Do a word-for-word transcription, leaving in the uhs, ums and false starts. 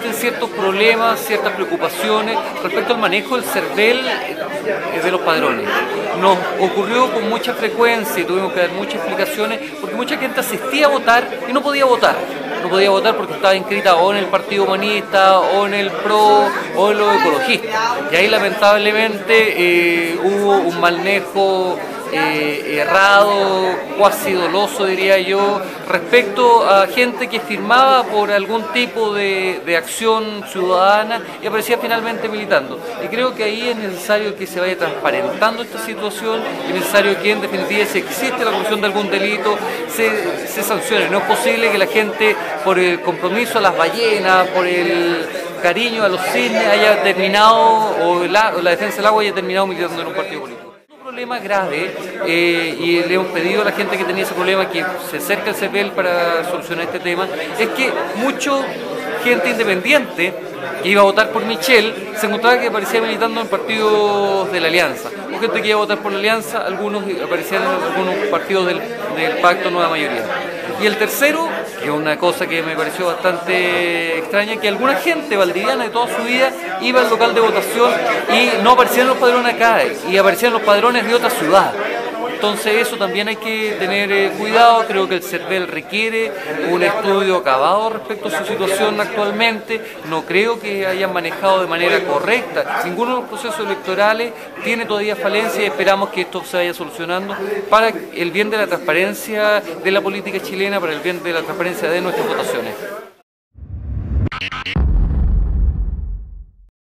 existen ciertos problemas, ciertas preocupaciones respecto al manejo del CERVEL de los padrones. Nos ocurrió con mucha frecuencia y tuvimos que dar muchas explicaciones porque mucha gente asistía a votar y no podía votar. No podía votar porque estaba inscrita o en el Partido Humanista, o en el PRO, o en los ecologistas. Y ahí lamentablemente eh, hubo un manejo eh, errado, cuasi doloso diría yo, respecto a gente que firmaba por algún tipo de, de acción ciudadana y aparecía finalmente militando. Y creo que ahí es necesario que se vaya transparentando esta situación, es necesario que en definitiva, si existe la comisión de algún delito, se, se sancione. No es posible que la gente, por el compromiso a las ballenas, por el cariño a los cisnes, haya terminado, o la, o la defensa del agua haya terminado militando en un partido político. Un problema grave, eh, y le hemos pedido a la gente que tenía ese problema que se acerque al CERVEL para solucionar este tema, es que mucha gente independiente que iba a votar por Michel se encontraba que aparecía militando en partidos de la Alianza, o gente que iba a votar por la Alianza, algunos aparecían en algunos partidos del, del Pacto Nueva Mayoría. Y el tercero, que es una cosa que me pareció bastante extraña, que alguna gente valdiviana de toda su vida iba al local de votación y no aparecían los padrones acá, y aparecían los padrones de otra ciudad. Entonces eso también hay que tener eh, cuidado. Creo que el CERVEL requiere un estudio acabado respecto a su situación actualmente. No creo que hayan manejado de manera correcta ninguno de los procesos electorales, tiene todavía falencias y esperamos que esto se vaya solucionando para el bien de la transparencia de la política chilena, para el bien de la transparencia de nuestras votaciones.